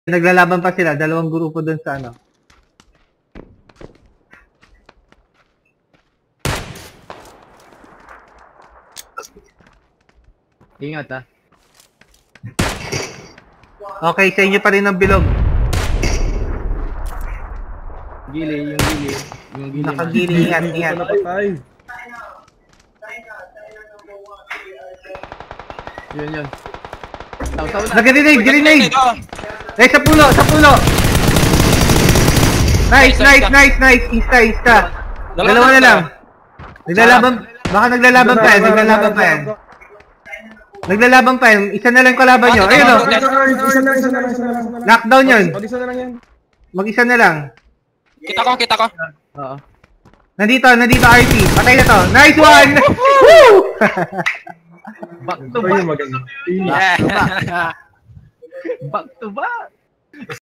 Naglalaban pa sila, dalawang grupo doon sa ano. Ingat ha. Okay, sa inyo pa rin ang bilog. Gili, yung gili. Yung gili. Nakagili, ingat, ingat. Yun. Taw na. Nag-grenade! Eh, sa pulo! Nice! Ista! Dalawa na lang. Baka naglalaban pa yan. Naglalaban pa yan. Isa na lang kalaban nyo. Ayun o. Lockdown yun. Mag-isa na lang yan. Mag-isa na lang. Kita ko. Oo. Nandito RP. Patay na to. Nice one! Woo! Back to back. Maganda. Yeah. Back to back.